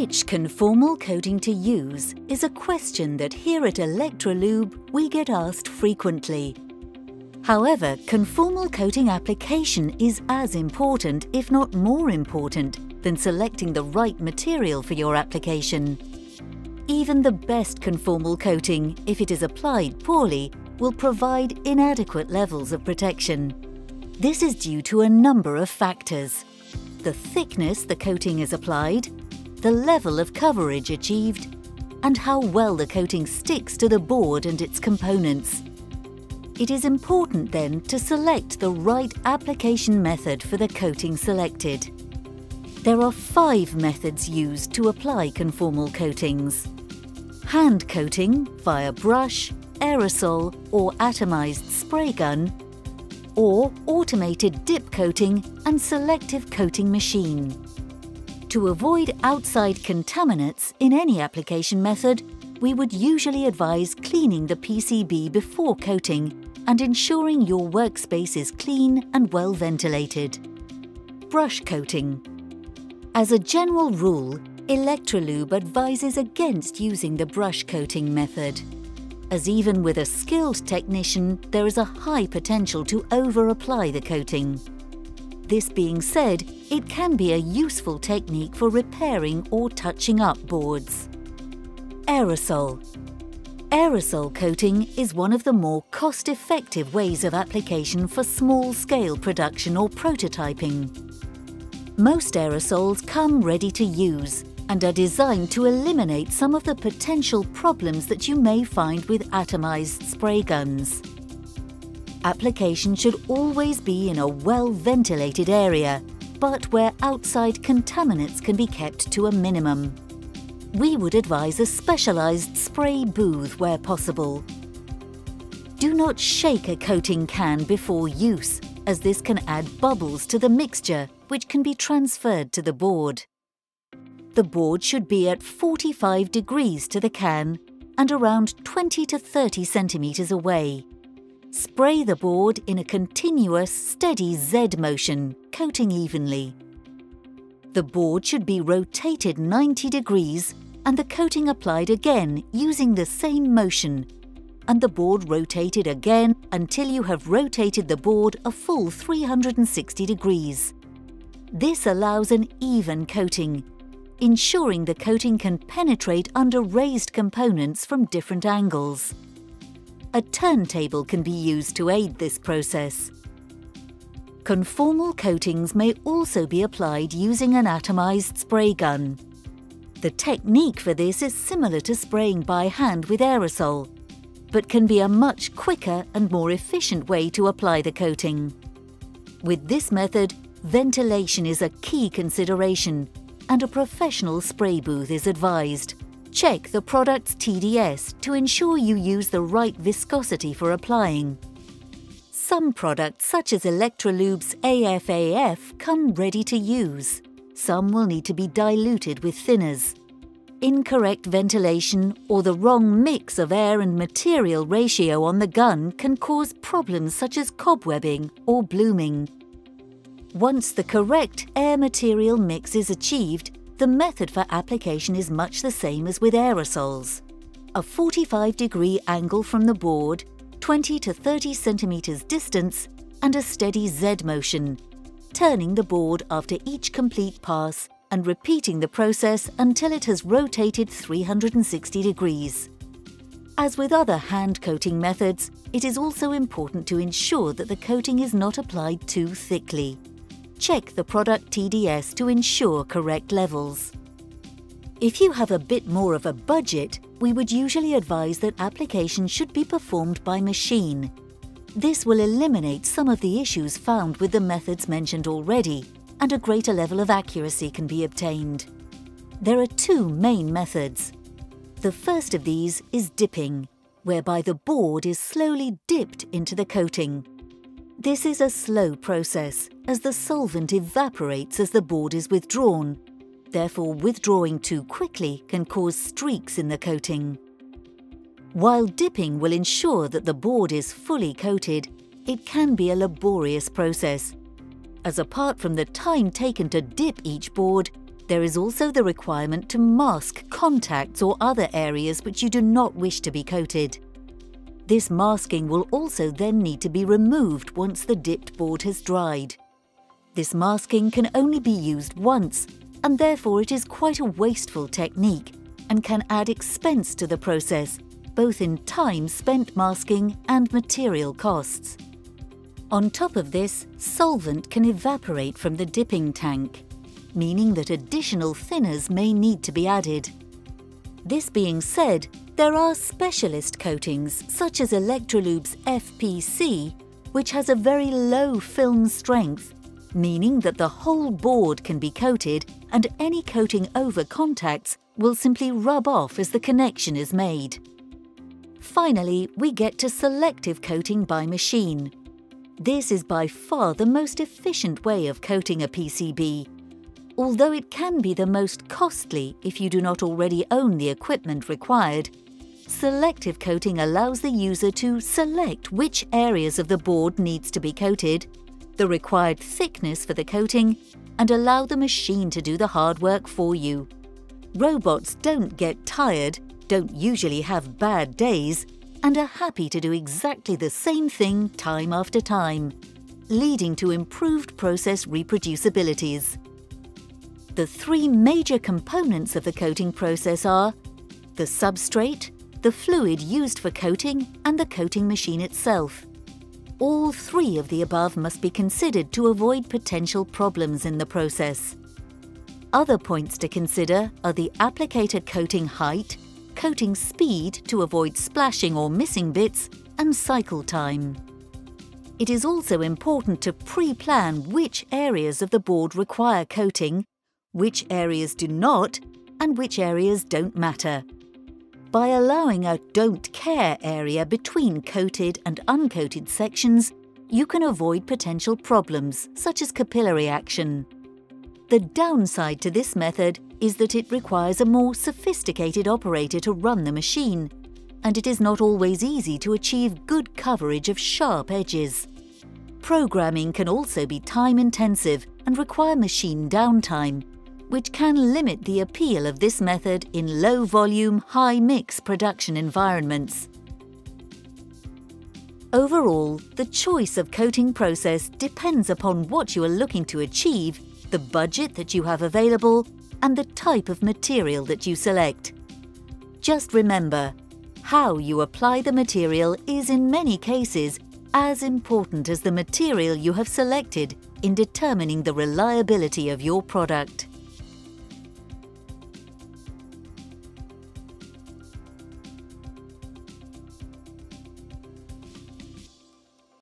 Which conformal coating to use is a question that here at Electrolube we get asked frequently. However, conformal coating application is as important, if not more important, than selecting the right material for your application. Even the best conformal coating, if it is applied poorly, will provide inadequate levels of protection. This is due to a number of factors: the thickness the coating is applied, the level of coverage achieved, and how well the coating sticks to the board and its components. It is important then to select the right application method for the coating selected. There are 5 methods used to apply conformal coatings: hand coating via brush, aerosol or atomized spray gun, or automated dip coating and selective coating machine. To avoid outside contaminants in any application method, we would usually advise cleaning the PCB before coating and ensuring your workspace is clean and well ventilated. Brush coating. As a general rule, Electrolube advises against using the brush coating method, as even with a skilled technician, there is a high potential to over-apply the coating. This being said, it can be a useful technique for repairing or touching up boards. Aerosol. Aerosol coating is one of the more cost-effective ways of application for small-scale production or prototyping. Most aerosols come ready to use and are designed to eliminate some of the potential problems that you may find with atomized spray guns. Application should always be in a well-ventilated area, but where outside contaminants can be kept to a minimum. We would advise a specialized spray booth where possible. Do not shake a coating can before use, as this can add bubbles to the mixture, which can be transferred to the board. The board should be at 45 degrees to the can and around 20 to 30 centimeters away. Spray the board in a continuous, steady Z motion, coating evenly. The board should be rotated 90 degrees and the coating applied again using the same motion, and the board rotated again until you have rotated the board a full 360 degrees. This allows an even coating, ensuring the coating can penetrate under raised components from different angles. A turntable can be used to aid this process. Conformal coatings may also be applied using an atomized spray gun. The technique for this is similar to spraying by hand with aerosol, but can be a much quicker and more efficient way to apply the coating. With this method, ventilation is a key consideration, and a professional spray booth is advised. Check the product's TDS to ensure you use the right viscosity for applying. Some products, such as Electrolube's AFAF, come ready to use. Some will need to be diluted with thinners. Incorrect ventilation or the wrong mix of air and material ratio on the gun can cause problems such as cobwebbing or blooming. Once the correct air-material mix is achieved, the method for application is much the same as with aerosols. A 45-degree angle from the board, 20 to 30 centimeters distance, and a steady Z motion, turning the board after each complete pass and repeating the process until it has rotated 360 degrees. As with other hand coating methods, it is also important to ensure that the coating is not applied too thickly. Check the product TDS to ensure correct levels. If you have a bit more of a budget, we would usually advise that application should be performed by machine. This will eliminate some of the issues found with the methods mentioned already, and a greater level of accuracy can be obtained. There are 2 main methods. The first of these is dipping, whereby the board is slowly dipped into the coating. This is a slow process, as the solvent evaporates as the board is withdrawn. Therefore, withdrawing too quickly can cause streaks in the coating. While dipping will ensure that the board is fully coated, it can be a laborious process, as apart from the time taken to dip each board, There is also the requirement to mask contacts or other areas which you do not wish to be coated. This masking will also then need to be removed once the dipped board has dried. This masking can only be used once, and therefore it is quite a wasteful technique and can add expense to the process, both in time spent masking and material costs. On top of this, solvent can evaporate from the dipping tank, meaning that additional thinners may need to be added. This being said, there are specialist coatings such as Electrolube's FPC, which has a very low film strength, meaning that the whole board can be coated and any coating over contacts will simply rub off as the connection is made. Finally, we get to selective coating by machine. This is by far the most efficient way of coating a PCB, although it can be the most costly if you do not already own the equipment required. Selective coating allows the user to select which areas of the board needs to be coated, the required thickness for the coating, and allow the machine to do the hard work for you. Robots don't get tired, don't usually have bad days, and are happy to do exactly the same thing time after time, leading to improved process reproducibilities. The three major components of the coating process are the substrate, the fluid used for coating, and the coating machine itself. All three of the above must be considered to avoid potential problems in the process. Other points to consider are the applicator coating height, coating speed to avoid splashing or missing bits, and cycle time. It is also important to pre-plan which areas of the board require coating, which areas do not, and which areas don't matter. By allowing a don't care area between coated and uncoated sections, you can avoid potential problems such as capillary action. The downside to this method is that it requires a more sophisticated operator to run the machine, and it is not always easy to achieve good coverage of sharp edges. Programming can also be time-intensive and require machine downtime, which can limit the appeal of this method in low-volume, high-mix production environments. Overall, the choice of coating process depends upon what you are looking to achieve, the budget that you have available, and the type of material that you select. Just remember, how you apply the material is in many cases as important as the material you have selected in determining the reliability of your product.